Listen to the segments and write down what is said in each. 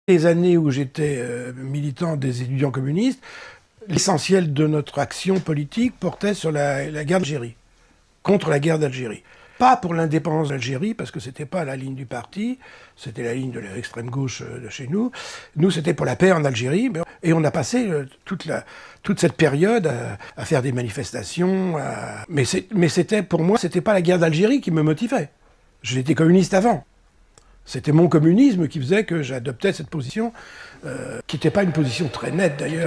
Les années où j'étais militant des étudiants communistes, l'essentiel de notre action politique portait sur la guerre d'Algérie, contre la guerre d'Algérie. Pas pour l'indépendance d'Algérie, parce que c'était pas la ligne du parti, c'était la ligne de l'extrême gauche de chez nous. Nous, c'était pour la paix en Algérie, et on a passé toute cette période à faire des manifestations. Mais c'était, pour moi, c'était pas la guerre d'Algérie qui me motivait. J'étais communiste avant. C'était mon communisme qui faisait que j'adoptais cette position, qui n'était pas une position très nette d'ailleurs.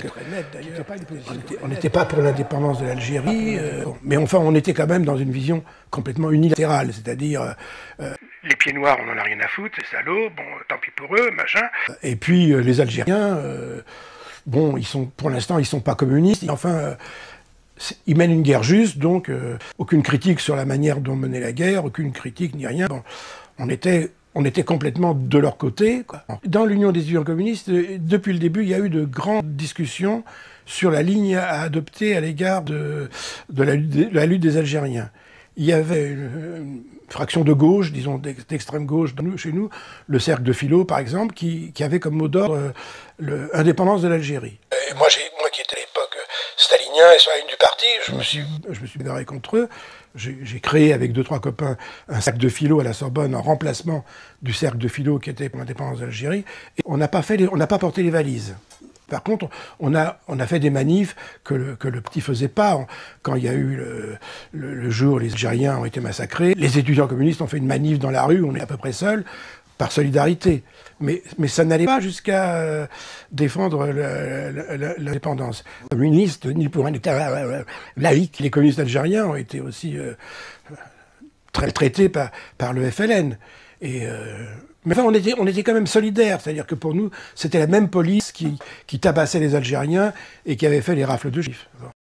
On n'était pas pour l'indépendance de l'Algérie, mais enfin on était quand même dans une vision complètement unilatérale, c'est-à-dire les pieds noirs, on n'en a rien à foutre, ces salauds, bon, tant pis pour eux, machin. Et puis les Algériens, bon, pour l'instant, ils sont pas communistes, enfin. Ils mènent une guerre juste, donc aucune critique sur la manière dont menait la guerre, aucune critique ni rien. Bon, on était complètement de leur côté, quoi. Dans l'Union des étudiants communistes, depuis le début, il y a eu de grandes discussions sur la ligne à adopter à l'égard de la lutte des Algériens. Il y avait une fraction de gauche, disons d'extrême gauche chez nous, le cercle de philo par exemple, qui avait comme mot d'ordre l'indépendance de l'Algérie. Moi qui étais à l'époque stalinien et sur la ligne du parti, je me suis bagarré contre eux. J'ai créé avec 2-3 copains un cercle de philo à la Sorbonne en remplacement du cercle de philo qui était pour l'indépendance d'Algérie. Et on n'a pas porté les valises. Par contre, on a fait des manifs que le petit faisait pas. Quand il y a eu le jour où les Algériens ont été massacrés, les étudiants communistes ont fait une manif dans la rue, on est à peu près seuls, par solidarité. Mais ça n'allait pas jusqu'à défendre l'indépendance. Les communistes, ni pour un État laïque, les communistes algériens ont été aussi traités par le FLN. Mais enfin, on était quand même solidaires, c'est-à-dire que pour nous, c'était la même police qui tabassait les Algériens et qui avait fait les rafles de juifs. Bon.